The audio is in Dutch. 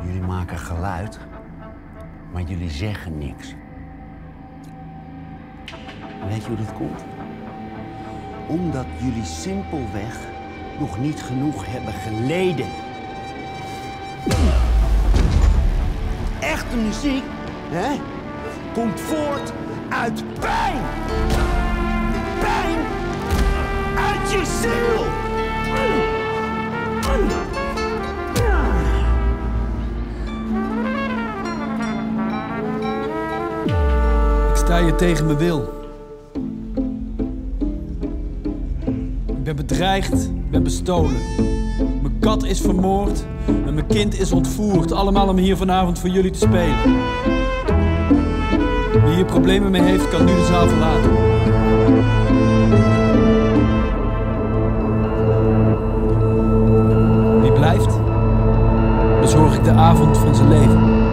Jullie maken geluid, maar jullie zeggen niks. Weet je hoe dat komt? Omdat jullie simpelweg nog niet genoeg hebben geleden. Echte muziek, hè, komt voort uit pijn. Pijn uit je ziel. Ik sta hier tegen mijn wil. Ik ben bedreigd, ik ben bestolen. Mijn kat is vermoord en mijn kind is ontvoerd. Allemaal om hier vanavond voor jullie te spelen. Wie hier problemen mee heeft, kan nu de zaal verlaten. Wie blijft, bezorg ik de avond van zijn leven.